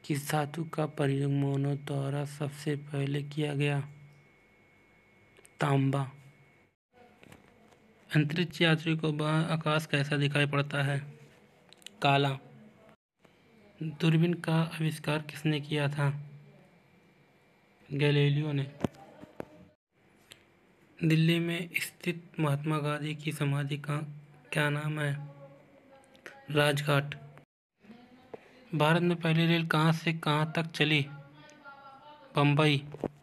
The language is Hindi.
किस धातु का प्रयोग मोनो द्वारा सबसे पहले किया गया? तांबा। अंतरिक्ष यात्री को बाहर आकाश कैसा दिखाई पड़ता है? काला। दूरबीन का आविष्कार किसने किया था? गैलीलियो ने। दिल्ली में स्थित महात्मा गांधी की समाधि का क्या नाम है? राजघाट। भारत में पहली रेल कहाँ से कहाँ तक चली? बम्बई।